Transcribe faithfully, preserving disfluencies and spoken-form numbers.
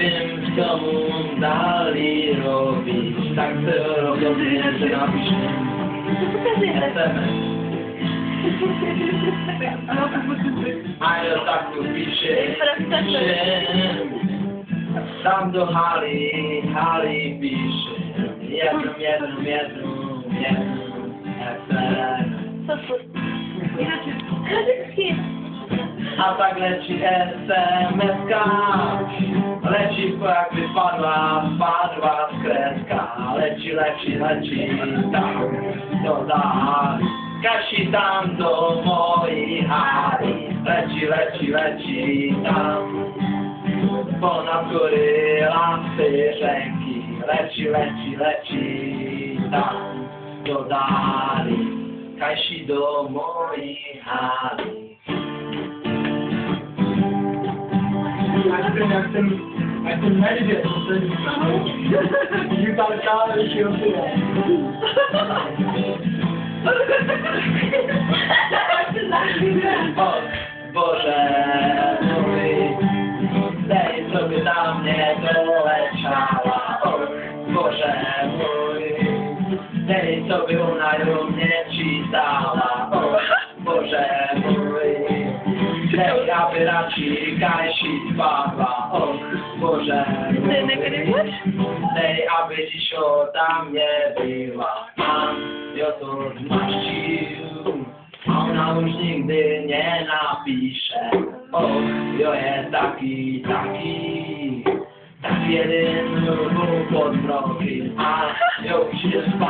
wiem, co mu dali robić. Tak to robią, że napiszę es em es. A ja tak tu piszę, piszę. Tam do Hali, Hali pisze. Jedną, jedną, jedną, jedną es em es. Co to? Radziecki. A tak leci es em eska, leci jakby spadła, spadła z kreska. Leci, leci, leci tam do Dali, Kasi tam do mojej Hali. Leci, leci, leci tam ponad góry, lasy, rzeki. Leci, leci, leci tam do Dali, Kasi do mojej Hali. Jak ten, jak ten, jak ten medyk, i tam kawy się odbywa. O Boże mój, daj sobie na mnie doleciała. O Boże mój, daj sobie ona ją nie ci dała. O Boże mój, daj aby raczej Kasi spadła. O Boże mój, daj aby dziś ode mnie była. Pan ją to zmaścił, a ona już nigdy nie napisze. O, jo jest taki, taki, tak jeden ruch pod drogi, a jo się